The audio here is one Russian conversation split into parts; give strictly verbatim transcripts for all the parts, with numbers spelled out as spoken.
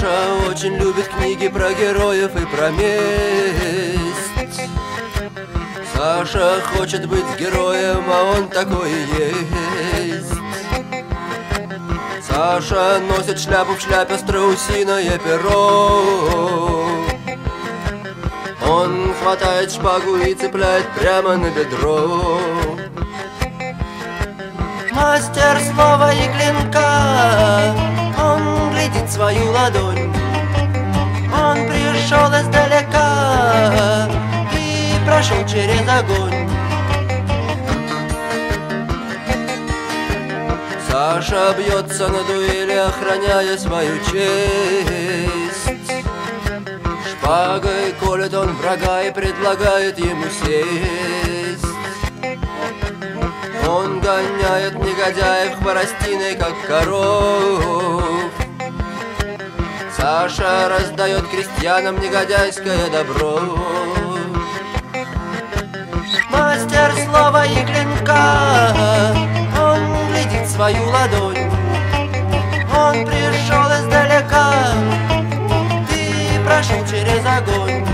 Саша очень любит книги про героев и про месть. Саша хочет быть героем, а он такой и есть. Саша носит шляпу, в шляпе страусиное перо. Он хватает шпагу и цепляет прямо на бедро. Мастер слова и клинка, он глядит свою ладонь. Он пришел издалека и прошел через огонь. Саша бьется на дуэли, охраняя свою честь. Шпагой колет он врага и предлагает ему сесть. Он гоняет негодяев хворостиной, как коров. Саша раздает крестьянам негодяйское добро. Мастер слова и клинка, он глядит свою ладонь. Он пришел издалека и прошел через огонь.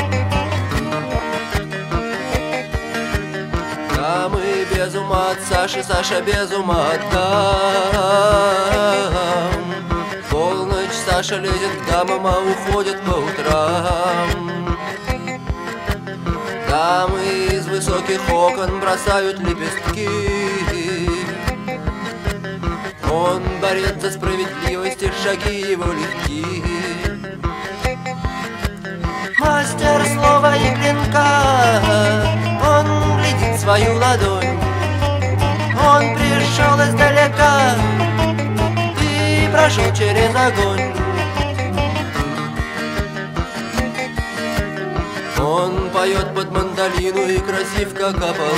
Дамы без ума от Саши, Саша без ума от дам. В полночь Саша лезет к дамам, а уходит по утрам. Дамы из высоких окон бросают лепестки. Он борец за справедливость, и шаги его легки. Мастер слова и клинка, он глядит свою ладонь. Он пришел издалека и прошел через огонь. Он поет под мандолину и красив, как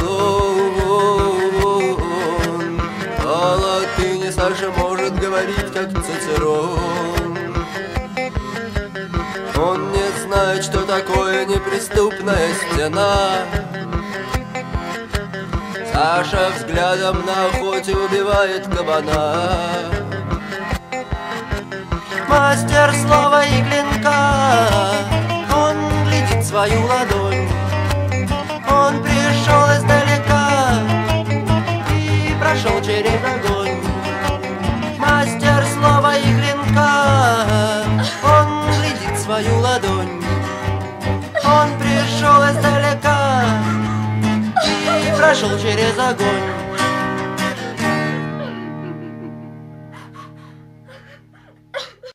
Аполлон. По латыни Саша может говорить, как Цицерон. Он не знает, что такое неприступная стена. Саша взглядом на охоте убивает кабана. Мастер слова и клинка, он глядит свою ладонь. Он пришел издалека и прошел через огонь. Мастер слова и клинка, он глядит свою ладонь. Он пришел издалека и прошел через огонь.